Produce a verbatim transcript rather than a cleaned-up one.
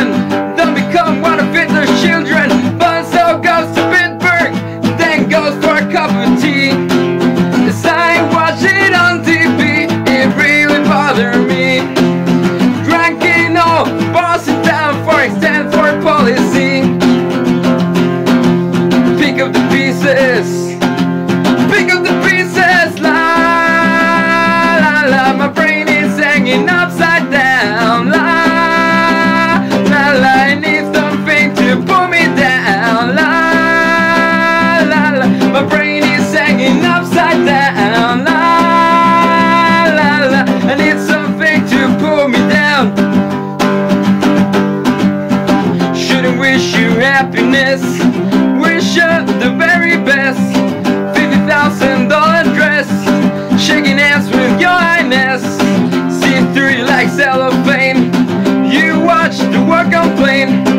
children, don't become one of Hitler's children. Bonzo goes to Pittsburgh, then goes for a cup of tea. As I watch it on T V, it really bothered me. Drunk in all bars in town for extend for policy. Pick up the pieces, pick up the pieces, la la la. My brain is hanging upside down, la la la. I need something to pull me down, la la la. My brain is hanging upside down, la la la. I need something to pull me down. Shouldn't wish you happiness, wish you the very best. Fifty thousand dollar dress, shaking hands with your highness. See through you like cellophane, you watch the world complain.